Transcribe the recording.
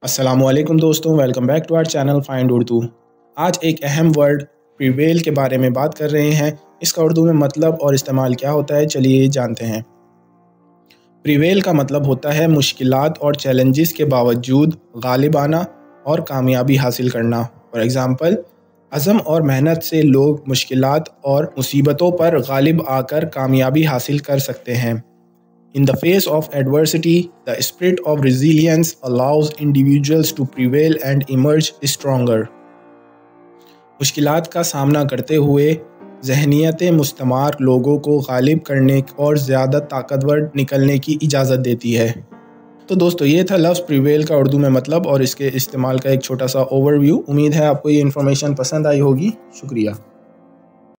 अस्सलामुअलैकुम दोस्तों, welcome back to our channel find Urdu. आज एक अहम वर्ड प्रिवेल के बारे में बात कर रहे हैं। इसका उर्दू में मतलब और इस्तेमाल क्या होता है, चलिए जानते हैं। प्रिवेल का मतलब होता है मुश्किलात और चैलेंजेस के बावजूद गालिब आना और कामयाबी हासिल करना। फॉर एग्ज़ाम्पल, अज़म और मेहनत से लोग मुश्किलात और मुसीबतों पर गालिब आकर कामयाबी हासिल कर सकते हैं। In the face of adversity, the spirit of resilience allows individuals to prevail and emerge stronger. मुश्किलात का सामना करते हुए ज़हनियत मुस्तमार लोगों को गालिब करने और ज़्यादा ताकतवर निकलने की इजाज़त देती है। तो दोस्तों, ये था लफ्ज़ प्रिवेल का उर्दू में मतलब और इसके इस्तेमाल का एक छोटा सा ओवरव्यू। उम्मीद है आपको ये इन्फॉर्मेशन पसंद आई होगी। शुक्रिया।